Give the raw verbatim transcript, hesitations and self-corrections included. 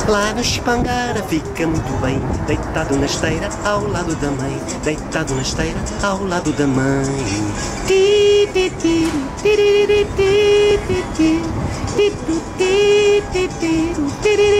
Lá no Chipangara fica muito bem, deitado na esteira ao lado da mãe, deitado na esteira ao lado da mãe. Ti, ti, ti, ti, ti, ti, ti, ti, ti, ti, ti, ti, ti, ti, ti, ti.